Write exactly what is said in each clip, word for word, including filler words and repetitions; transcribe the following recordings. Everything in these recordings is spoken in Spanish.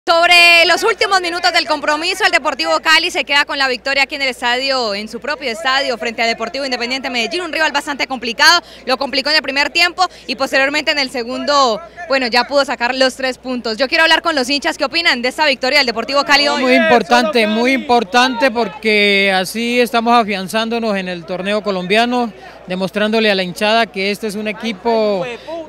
Sobre los últimos minutos del compromiso, el Deportivo Cali se queda con la victoria aquí en el estadio, en su propio estadio, frente al Deportivo Independiente Medellín, un rival bastante complicado, lo complicó en el primer tiempo y posteriormente en el segundo, bueno, ya pudo sacar los tres puntos. Yo quiero hablar con los hinchas, ¿qué opinan de esta victoria del Deportivo Cali hoy? Muy importante, muy importante porque así estamos afianzándonos en el torneo colombiano, demostrándole a la hinchada que este es un equipo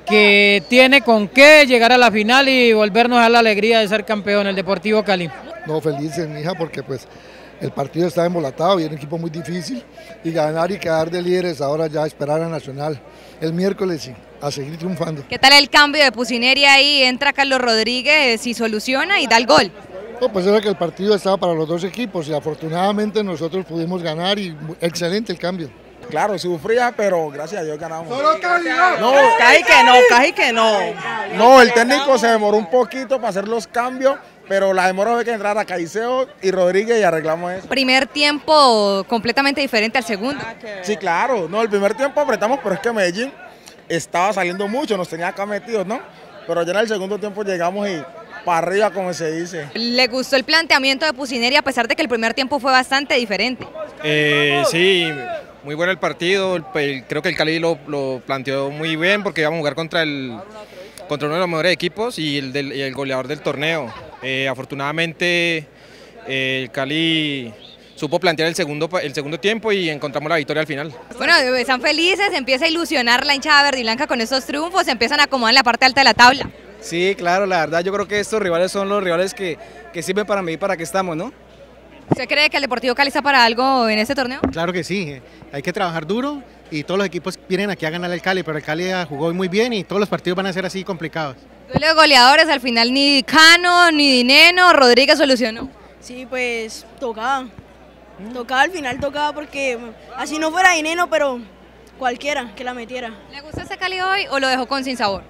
que tiene con qué llegar a la final y volvernos a la alegría de ser campeón, el Deportivo Cali. No, felices, mi hija, porque pues el partido está embolatado y es un equipo muy difícil y ganar y quedar de líderes, ahora ya esperar a Nacional el miércoles y a seguir triunfando. ¿Qué tal el cambio de Pusineri ahí? Entra Carlos Rodríguez y soluciona y da el gol. No, pues era que el partido estaba para los dos equipos y afortunadamente nosotros pudimos ganar y excelente el cambio. Claro, sufría, pero gracias a Dios ganamos. ¡Solo calidad! No, caí que no, caí que no. No, el técnico se demoró un poquito para hacer los cambios, pero la demora fue que entrara Caicedo y Rodríguez y arreglamos eso. Primer tiempo completamente diferente al segundo. Sí, claro. No, el primer tiempo apretamos, pero es que Medellín estaba saliendo mucho, nos tenía acá metidos, ¿no? Pero ya en el segundo tiempo llegamos y para arriba, como se dice. ¿Le gustó el planteamiento de Pusineri a pesar de que el primer tiempo fue bastante diferente? Eh, sí, muy bueno el partido, el, el, creo que el Cali lo, lo planteó muy bien porque íbamos a jugar contra, el, contra uno de los mejores equipos y el, del, y el goleador del torneo. Eh, afortunadamente eh, el Cali supo plantear el segundo, el segundo tiempo y encontramos la victoria al final. Bueno, están felices, empieza a ilusionar la hinchada verde y blanca con estos triunfos, se empiezan a acomodar en la parte alta de la tabla. Sí, claro, la verdad yo creo que estos rivales son los rivales que, que sirven para medir para qué estamos, ¿no? ¿Usted cree que el Deportivo Cali está para algo en este torneo? Claro que sí, hay que trabajar duro y todos los equipos vienen aquí a ganar el Cali, pero el Cali jugó muy bien y todos los partidos van a ser así complicados. Duelo de goleadores, al final ni Cano, ni Dineno, Rodríguez solucionó. Sí, pues tocaba, tocaba al final, tocaba porque así no fuera Dineno, pero cualquiera que la metiera. ¿Le gustó este Cali hoy o lo dejó con sin sabor?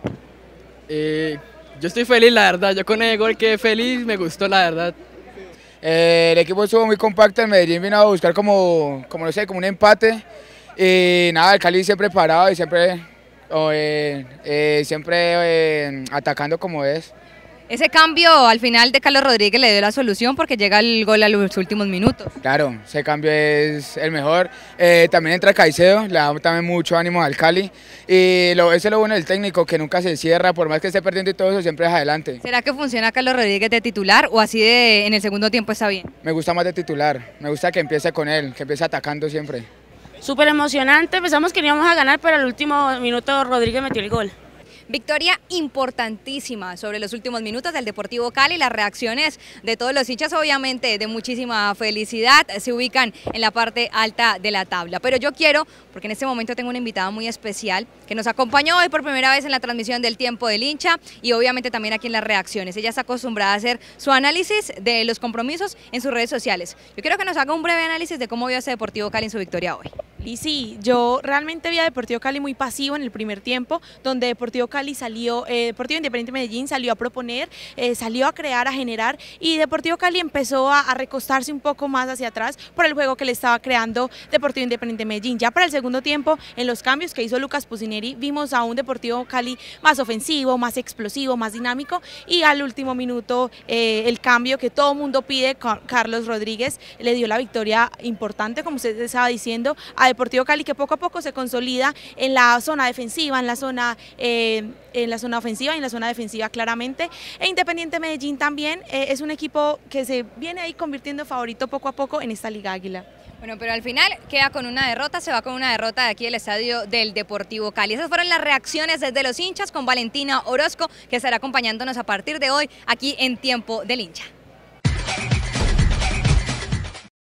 Eh, yo estoy feliz, la verdad, yo con el gol quedé feliz, me gustó la verdad. Eh, el equipo estuvo muy compacto, el Medellín vino a buscar como, como no sé, como un empate y nada, el Cali siempre parado y siempre, oh, eh, eh, siempre eh, atacando como es. Ese cambio al final de Carlos Rodríguez le dio la solución porque llega el gol a los últimos minutos. Claro, ese cambio es el mejor. Eh, también entra Caicedo, le da también mucho ánimo al Cali. Y lo, ese es lo bueno del técnico, que nunca se cierra, por más que esté perdiendo y todo eso, siempre es adelante. ¿Será que funciona Carlos Rodríguez de titular o así de en el segundo tiempo está bien? Me gusta más de titular, me gusta que empiece con él, que empiece atacando siempre. Súper emocionante, pensamos que íbamos a ganar, pero al último minuto Rodríguez metió el gol. Victoria importantísima sobre los últimos minutos del Deportivo Cali, las reacciones de todos los hinchas obviamente de muchísima felicidad se ubican en la parte alta de la tabla, pero yo quiero, porque en este momento tengo una invitada muy especial que nos acompañó hoy por primera vez en la transmisión del Tiempo del Hincha y obviamente también aquí en las reacciones. Ella está acostumbrada a hacer su análisis de los compromisos en sus redes sociales. Yo quiero que nos haga un breve análisis de cómo vio ese Deportivo Cali en su victoria hoy. Y sí, yo realmente vi a Deportivo Cali muy pasivo en el primer tiempo, donde Deportivo Cali salió, eh, Deportivo Independiente Medellín salió a proponer, eh, salió a crear, a generar, y Deportivo Cali empezó a, a recostarse un poco más hacia atrás por el juego que le estaba creando Deportivo Independiente Medellín. Ya para el segundo tiempo, en los cambios que hizo Lucas Pusineri, vimos a un Deportivo Cali más ofensivo, más explosivo, más dinámico, y al último minuto eh, el cambio que todo mundo pide, Carlos Rodríguez le dio la victoria importante, como usted estaba diciendo, a Deportivo Cali, que poco a poco se consolida en la zona defensiva, en la zona, eh, en la zona ofensiva y en la zona defensiva claramente. E Independiente Medellín también eh, es un equipo que se viene ahí convirtiendo favorito poco a poco en esta Liga Águila. Bueno, pero al final queda con una derrota, se va con una derrota de aquí del estadio del Deportivo Cali. Esas fueron las reacciones desde los hinchas con Valentina Orozco, que estará acompañándonos a partir de hoy aquí en Tiempo del Hincha.